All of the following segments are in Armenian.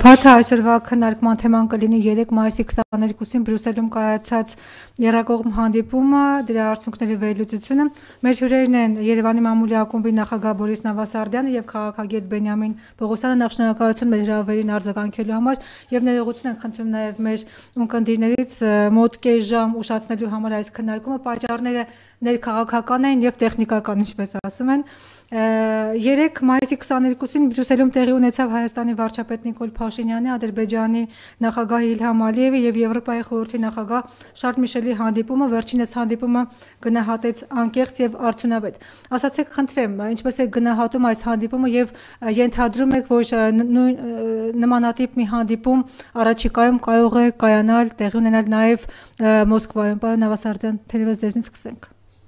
Փաթը այսօրվա քննարկման թեման կլինի 3 մայիսի 22-ին Բրյուսելում կայացած Եռակողմ հանդիպումը, դրա արդյունքների վերլուծությունը։ Մեր հյուրերն են Երևանի մամուլի ակումբի նախագահ Բորիս Նավասարդյանը եւ քաղաքագետ Բենյամին Պողոսյանը։ Նախ շնորհակալություն մեր հրավերին արձագանքելու համար եւ ներողություն ենք խնդրում նաեւ մեր ունկնդիրներից մոտ կես ժամ ուշացնելու համար այս քննարկումը։ Պատճառները ներքաղաքական են եւ տեխնիկական, ինչպես ասում են։ 3 մայիսի 22-ին Բրյուսելում տեղի ունեցավ Հայաստանի վարչապետ Նիկոլ Փաշինյանի, Ադրբեջանի նախագահ Իլհամ Ալիևի եւ Եվրոպայի խորհրդի նախագահ Շարլ Միշելի հանդիպումը, վերջինս հանդիպումը գնահատեց անկեղծ եւ արդյունավետ։ Ասացեք, խնդրեմ, ինչպես եք գնահատում այս հանդիպումը եւ ենթադրում եք, որ նմանատիպ մի հանդիպում առաջիկայում կարող է կայանալ, տեղի ունենալ նաեւ Մոսկվայում։ Պարոն Նավասարդյան, թերևս ձեզնից սկսենք։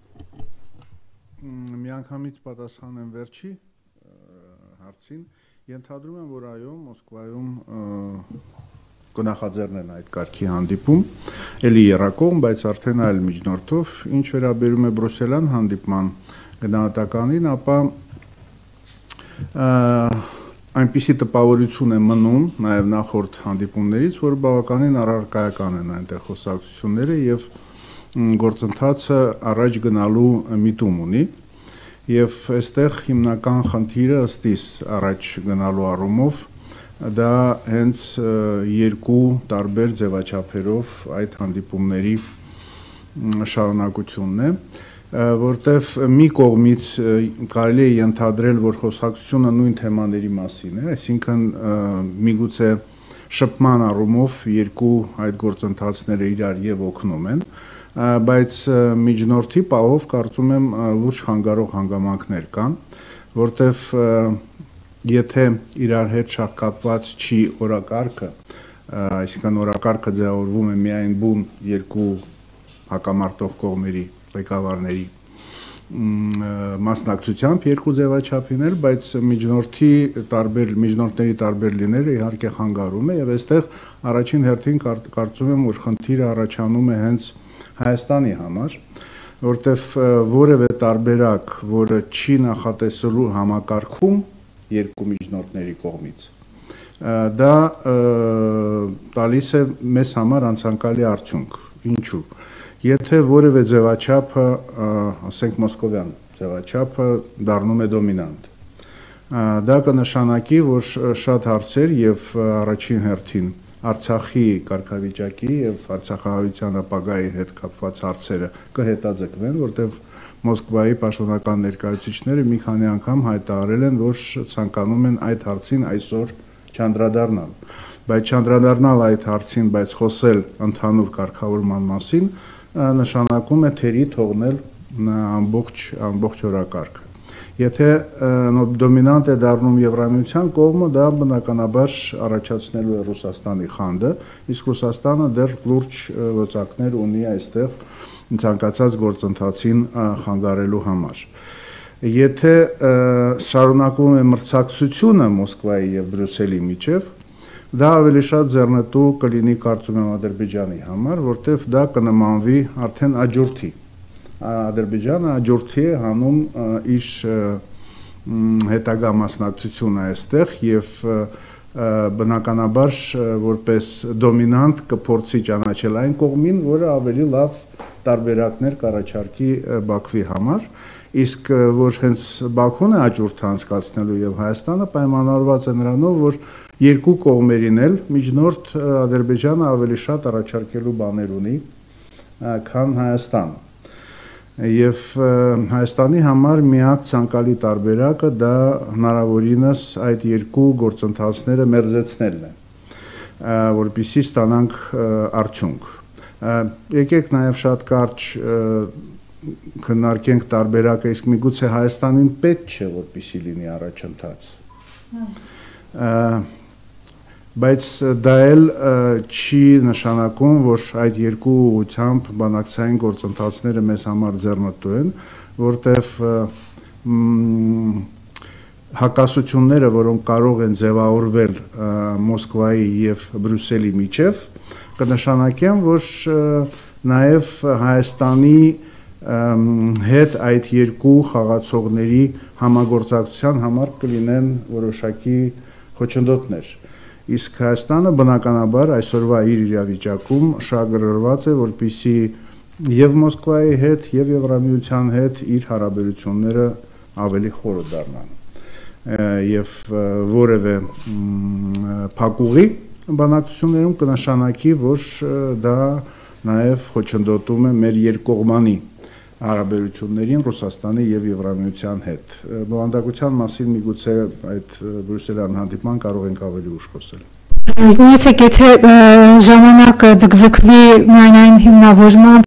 Միանգամից պատասխանեմ վերջի հարցին, ենթադրում եմ, որ այո, Մոսկվայում կնախաձեռնեն այդ կարգի հանդիպում, էլի եռակողմ, բայց արդեն այլ միջնորդով, ինչ վերաբերում է բրյուսելյան հանդիպման գնահատականին, ապա այնպիսի տպավորություն է մնում նաև նախորդ հանդիպումներից, որ բավականին առարկայական են այնտեղ խոսակցությունները եւ գործընթացը առաջ գնալու միտում ունի եւ այստեղ հիմնական խնդիրը ըստ իս առաջ գնալու առումով դա հենց երկու տարբեր ձևաչափերով այդ հանդիպումների շարունակությունն է, որտեվ մի կողմից կարելի է ենթադրել, որ խոսակցությունը նույն թեմաների մասին է, այսինքն միգուցե շփման առումով երկու այդ գործընթացները իրար եւ օգնում են, բայց միջնորդի պահով կարծում եմ լուրջ խանգարող հանգամանքներ կան, որտեվ եթե իրար հետ շահկապված չի օրակարգը, այսինքն օրակարգը ձևավորվում է միայն բուն երկու հակամարտող կողմերի ղեկավարների մասնակցությամբ երկու ձևաչափիներ, բայց միջնորդների տարբեր լինելը իհարկե խանգարում է եւ այստեղ առաջին հերթին կարծում եմ, որ խնդիրը առաջանում է հենց Հայաստանի համար, որտեվ որևէ տարբերակ, որը չի նախատեսելու համակարգում երկու միջնորդների կողմից, դա տալիս է մեզ համար անցանկալի արդյունք։ Ինչու՞։ Եթե որևէ ձևաչափը, ասենք մոսկովյան ձևաչափը դառնում է դոմինանտ, դա կնշանակի, որ շատ հարցեր եւ առաջին հերթին Արցախի կարգավիճակի եւ Արցախահայության ապագայի հետ կապված հարցերը կհետաձգվեն, որտեղ Մոսկվայի պաշտոնական ներկայացուցիչները մի քանի անգամ հայտարարել են, որ ցանկանում են այդ հարցին այսօր չանդրադառնալ, բայց չանդրադառնալ այդ հարցին, բայց խոսել ընդհանուր կարգավորման մասին նշանակում է թերի թողնել ամբողջ օրակարգը։ Եթե դոմինանտ է դառնում Եվրամիության կողմը, դա բնականաբար առաջացնելու է Ռուսաստանի խանդը, իսկ Ռուսաստանը դեռ լուրջ լծակներ ունի այստեղ ցանկացած գործընթացին խանգարելու համար։ Եթե շարունակվում է մրցակցությունը Մոսկվայի եւ Բրյուսելի միջև, դա ավելի շատ ձեռնտու կլինի կարծում եմ Ադրբեջանի համար, որտեղ դա կնմանվի արդեն աջորդի։ Ադրբեջանը աջորդի է հանում իր հետագա մասնակցությունը այստեղ եւ բնականաբար որպես դոմինանտ կփորձի ճանաչել այն կողմին, որը ավելի լավ տարբերակներ կառաջարկի Բաքվի համար, իսկ որ հենց Բաքուն է աջորդը անցկացնելու եւ Հայաստանը պայմանավորված է նրանով, որ երկու կողմերին էլ միջնորդ Ադրբեջանը ավելի շատ առաջարկելու բաներ ունի, քան Հայաստանը։ Եվ Հայաստանի համար միակ ցանկալի տարբերակը դա հնարավորինս այդ երկու գործընթացները մերձեցնելն է, որպեսզի ստանանք արդյունք։ Եկեք նաև շատ կարճ քննարկենք տարբերակը, իսկ միգուցե Հայաստանին պետք չէ, որպեսզի լինի առաջընթաց։ Բայց դա էլ չի նշանակում, որ այդ երկու ուղղությամբ բանակցային գործընթացները մեզ համար ձեռնտու են, որտեղ հակասությունները, որոնք կարող են ձևավորվել Մոսկվայի եւ Բրյուսելի միջև, կնշանակեն, որ նաեւ Հայաստանի հետ այդ երկու խաղացողների համագործակցության համար կլինեն որոշակի խոչընդոտներ։ իսկ Հայաստանը բնականաբար այսօրվա իր իրավիճակում շահագրգռված է, որպեսզի եւ Մոսկվայի հետ եւ Եվրամիության հետ իր հարաբերությունները ավելի խորը դառնան եւ որևէ փակուղի բանակցություններում կնշանակի, որ դա նաեւ խոչընդոտում է մեր երկկողմանի հարաբերություններին Ռուսաստանի եւ Եվրամիության հետ։ Բովանդակության մասին միգուցե այդ բրյուսելյան հանդիպման կարող ենք ավելի ուշ խոսել։ Նույնիսկ եթե ժամանակը ձգձգվի միայն այն հիմնավորմամբ,